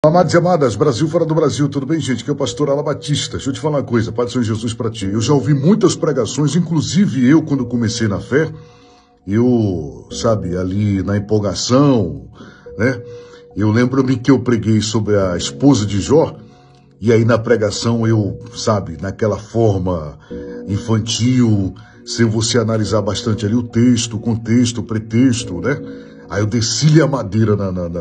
Amados e amadas, Brasil fora do Brasil, tudo bem, gente? Aqui é o pastor Ala Batista. Deixa eu te falar uma coisa, Pai do Senhor Jesus para ti. Eu já ouvi muitas pregações, inclusive eu, quando comecei na fé, ali na empolgação, né? Eu lembro-me que eu preguei sobre a esposa de Jó, e aí na pregação naquela forma infantil, sem você analisar bastante ali o texto, o contexto, o pretexto, né? Aí eu desci-lhe a madeira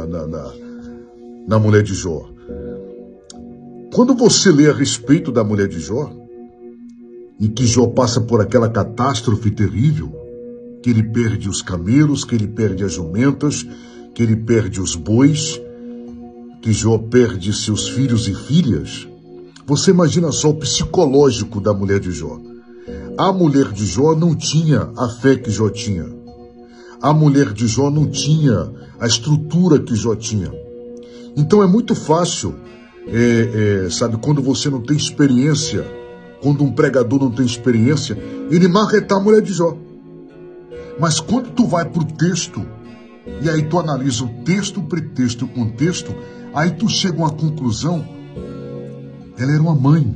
na mulher de Jó. Quando você lê a respeito da mulher de Jó, e que Jó passa por aquela catástrofe terrível, que ele perde os camelos, que ele perde as jumentas, que ele perde os bois, que Jó perde seus filhos e filhas, você imagina só o psicológico da mulher de Jó. A mulher de Jó não tinha a fé que Jó tinha. A mulher de Jó não tinha a estrutura que Jó tinha. Então é muito fácil, quando você não tem experiência, quando um pregador não tem experiência, ele marretar a mulher de Jó. Mas quando tu vai para o texto, e aí tu analisa o texto, o pretexto e o contexto, aí tu chega a uma conclusão, ela era uma mãe.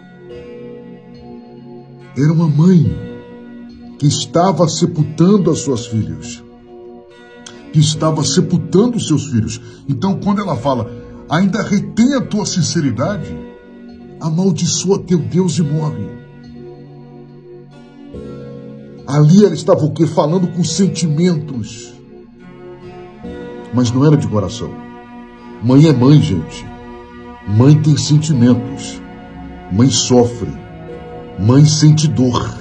Era uma mãe que estava sepultando as suas filhas. Que estava sepultando os seus filhos. Então, quando ela fala, ainda retém a tua sinceridade, amaldiçoa teu Deus e morre. Ali ela estava o quê? Falando com sentimentos. Mas não era de coração. Mãe é mãe, gente. Mãe tem sentimentos. Mãe sofre. Mãe sente dor.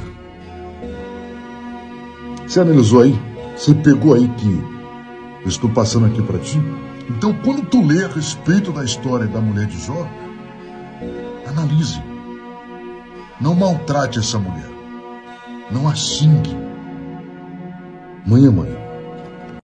Você analisou aí? Você pegou aí que eu estou passando aqui para ti? Então, quando tu lê a respeito da história da mulher de Jó, analise. Não maltrate essa mulher. Não a xingue. Mãe é mãe.